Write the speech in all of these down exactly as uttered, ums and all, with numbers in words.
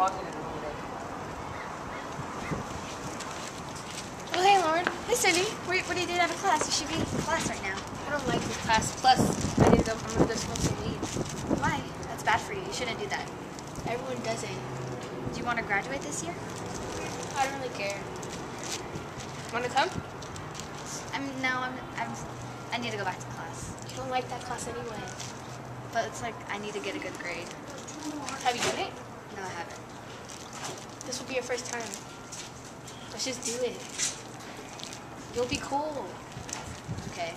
talking in the room today. Oh, hey, Lauren. Hey, Cindy. What, what are you doing out of class? You should be in class right now. I don't like this class. Plus, I need to go, I'm going to go smoke some weed. Why? That's bad for you. You shouldn't do that. Everyone does it. Do you want to graduate this year? I don't really care. Want to come? I'm no. I'm. I'm. I need to go back to class. You don't like that class anyway. But it's like I need to get a good grade. Have you done it? No, I haven't. This will be your first time. Let's just do it. You'll be cool. Okay.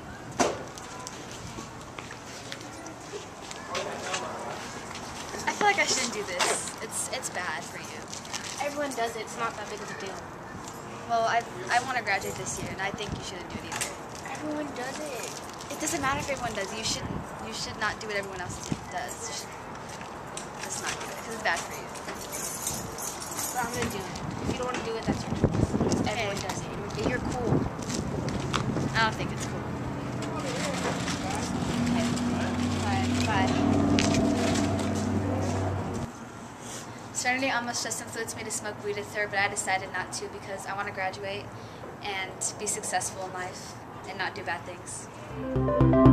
I feel like I shouldn't do this. It's it's bad for you. Everyone does it. It's not that big of a deal. Well, I I want to graduate this year, and I think you shouldn't do it either. Everyone does it. It doesn't matter if everyone does. You shouldn't. You should not do what everyone else does. You should just not do it because it's bad for you. But I'm gonna do it. If you don't want to do it, that's your choice. Everyone Okay. does it. You're, you're cool. I don't think it's cool. Okay. Bye. Bye. Serenity almost just influenced me to smoke weed with her, but I decided not to because I want to graduate and be successful in life and not do bad things.